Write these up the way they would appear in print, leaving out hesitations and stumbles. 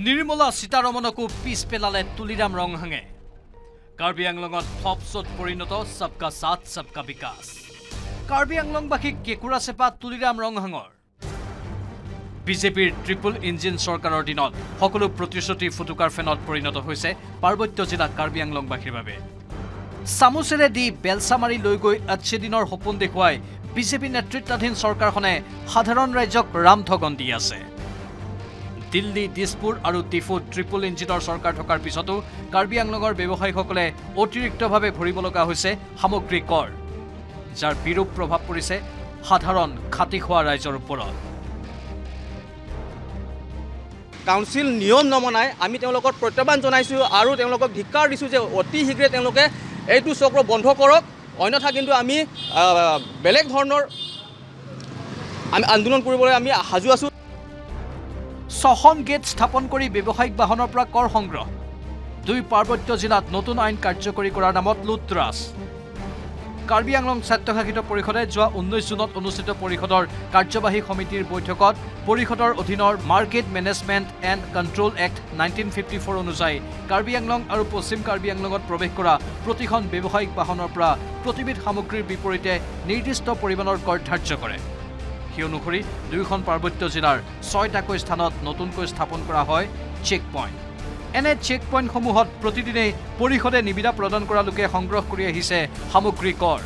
নিৰ্মলা সীতাৰমণকো পিছ পেলালে তুলিৰাম ৰংহাঙে কাৰ্বি আংলঙত ফপছত পৰিণত সবকা সাথ সবকা বিকাশ কাৰ্বি আংলংবাসীক কেকুৰা চেপা তুলিৰাম ৰংহাঙৰ বিজেপিৰ ট্ৰিপল ইঞ্জিন চৰকাৰৰ দিনত সকলো প্ৰতিশ্ৰুতি ফুটুকাৰ ফেনত পৰিণত হৈছে পাৰ্বত্য জিলা কাৰ্বি আংলংবাসীৰ বাবে চামুচেৰে দি বেলচা মাৰি লৈ গৈ আচ্ছে দিনৰ সপোন দেখুৱাই বিজেপি নেতৃত্বাধীন চৰকাৰখনে সাধাৰণ ৰাজ্যক ৰামঠগন দি আছে দিল্লী দিছপুৰ আৰু টিফুত ট্ৰিপল ইঞ্জিনৰ চৰকাৰ থকাৰ পিছতো কাৰ্বি আংলঙৰ ব্যৱসায়ীসকলে অতিৰিক্তভাৱে ভৰিব লগা হৈছে সামগ্ৰী কৰ যাৰ বিৰূপ প্ৰভাৱ পৰিছে সাধাৰণ খাতি খোৱা ৰাইজৰ ওপৰত কাউন্সিল নিয়ম নমনাই আমি তেওঁলোকক প্ৰত্যাহ্বান জনাইছোঁ আৰু তেওঁলোকক ধিক্কাৰ দিছোঁ যে অতি শীঘ্ৰে তেওঁলোকে এইটো চক্ৰ বন্ধ কৰক অন্যথা কিন্তু আমি বেলেগ ধৰণৰ আন্দোলন কৰিবলৈ আমি সাজু আছোঁ 6খন গেট স্থাপন কৰি ব্যৱসায়িক বাহনৰ পৰা কৰ সংগ্ৰহ দুই পাৰ্বত্য জিলাত নতুন আইন কাৰ্যকৰী কৰাৰ নামত লুটৰাজ কাৰ্বি আংলং স্বায়ত্তশাসিত পৰিষদে যোৱা 19 জুনত অনুষ্ঠিত পৰিষদৰ কাৰ্যবাহী সমিতিৰ বৈঠকত পৰিষদৰ অধীনৰ market management and control act 1954 অনুযায়ী কাৰ্বি আংলং আৰু পশ্চিম কাৰ্বি আংলঙত প্ৰৱেশ কৰা প্ৰতিখন ব্যৱসায়িক বাহনৰ পৰা প্ৰতিবিধ সামগ্ৰীৰ বিপৰীতে নিৰ্দিষ্ট পৰিমাণৰ কৰ ধাৰ্য কৰে সেই অনুসৰি দুইখন পাৰ্বত্য জিলাৰ 6টাকৈ স্থানত নতুনকৈ স্থাপন কৰা হয় চেক পইণ্ট এনে চেক পইণ্টসমূহত প্ৰতিদিনে পৰিষদে নিবিদা প্ৰদান কৰা লোকে সংগ্ৰহ কৰি আহিছে সামগ্ৰী কৰ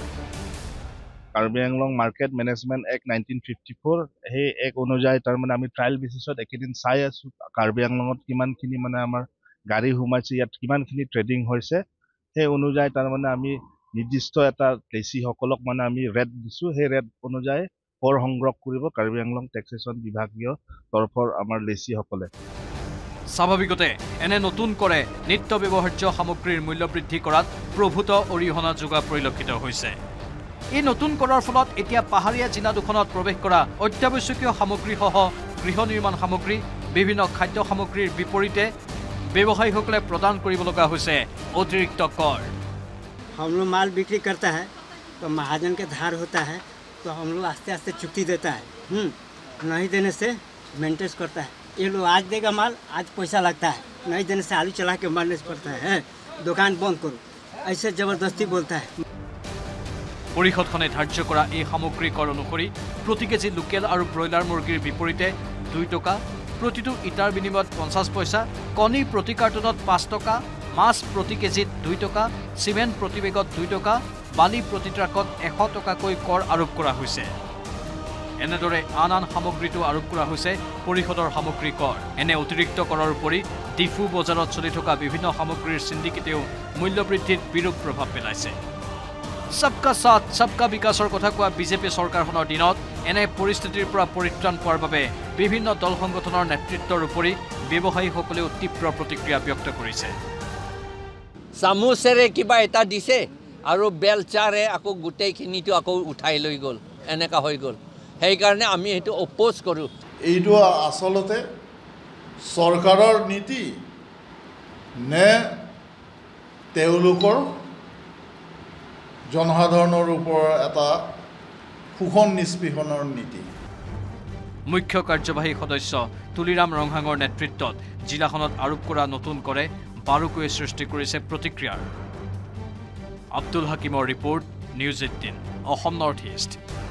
Karbi Anglong market management act 1954 সেই এক অনুযায়ী তাৰমানে আমি ট্ৰায়েল বেচিছত একেদিন চাই আছোঁ কাৰ্বি আংলঙত কিমানখিনি মানে আমাৰ গাড়ী সোমাইছে ইয়াত কিমানখিনি ট্ৰেডিং হৈছে সেই অনুযায়ী তাৰমানে আমি নিৰ্দিষ্ট এটা লেচিসকলক মানে আমি ৰেট দিছোঁ সেই ৰেট অনুযায়ী কৰ সংগ্ৰহ কৰিব কাৰ্বি আংলং টেক্সেশ্যন বিভাগীয় তৰফৰ আমাৰ লেচিসকলে স্বাভাৱিকতে এনে নতুন কৰে নিত্য ব্যৱহাৰ্য সামগ্ৰীৰ মূল্য বৃদ্ধি কৰাত প্ৰভূত অৰিহণা যোগা পৰিলক্ষিত হৈছে এই নতুন কৰৰ ফলত এতিয়া পাহাৰীয়া জিলা দুখনত প্ৰৱেশ কৰা অত্যাৱশ্যকীয় সামগ্ৰীসহ গৃহ নিৰ্মাণ সামগ্ৰী বিভিন্ন খাদ্য সামগ্ৰীৰ বিপৰীতে ব্যৱসায়ীসকলে প্ৰদান কৰিব লগা হৈছে অতিৰিক্ত কৰ हम लोग माल बिक्री करता है तो महाजन के धार होता है तो हम लोग आस्ते आस्ते चुक्ति देता है नहीं देने से मेंटेन करता है ये लोग आज देगा माल आज पैसा लगता है नहीं देने से आलू चला के मारने से पड़ता है दुकान बंद करो ऐसे जबरदस्ती बोलता है পৰিষদখনে ধাৰ্য কৰা এই সামগ্ৰী কৰ অনুসৰি প্ৰতি কেজি লোকেল আৰু ব্ৰইলাৰ মুৰ্গীৰ বিপৰীতে 2 টকা প্ৰতিটো ইটাৰ বিনিময়ত 50 পইচা কণী প্ৰতি কাৰ্টনত 5 টকা মাছ প্ৰতি কেজিত 2 টকা সিমেণ্ট প্ৰতি বেগত 2 টকা বালি প্ৰতি ট্ৰাকত 100 টকাকৈ কৰ আৰোপ কৰা হৈছে এনেদৰে আন সামগ্ৰীটো আৰোপ কৰা হৈছে পৰিষদৰ সামগ্ৰী কৰ এনে অতিৰিক্ত কৰৰ উপৰি ডিফু বজাৰত চলি থকা বিভিন্ন সামগ্ৰীৰ সিন্ডিকেটেও মূল্য বৃদ্ধিত বিৰূপ প্ৰভাৱ পেলাইছে সবকা সাথ সবকা বিকাশৰ কথা কোৱা বিজেপি চৰকাৰখনৰ দিনত এনে পৰিস্থিতিৰ পৰা পৰিত্ৰাণ পোৱাৰ বাবে বিভিন্ন দল সংগঠনৰ নেতৃত্বৰ উপৰি ব্যৱসায়ীসকলেও তীব্ৰ প্ৰতিক্ৰিয়া ব্যক্ত কৰিছে চামুচেৰে কিবা এটা দিছে আৰু বেলচাৰে আকৌ গোটেইখিনিটো আকৌ উঠাই লৈ গ'ল এনেকা হৈ গ'ল সেইকাৰণে আমি এইটো অপোজ কৰোঁ এইটো আচলতে চৰকাৰৰ নীতি নে তেওঁলোকৰ জনসাধাৰণৰ ওপৰত এটা শোষণ নিষ্পীষণৰ নীতি মুখ্য কাৰ্যবাহী সদস্য তুলিৰাম ৰংহাঙৰ নেতৃত্বত জিলাখনত আৰোপ কৰা নতুন কৰে বাৰুকৈ সৃষ্টি কৰিছে প্ৰতিক্ৰিয়াৰ আব্দুল হাকিমৰ report news 18 Assam north east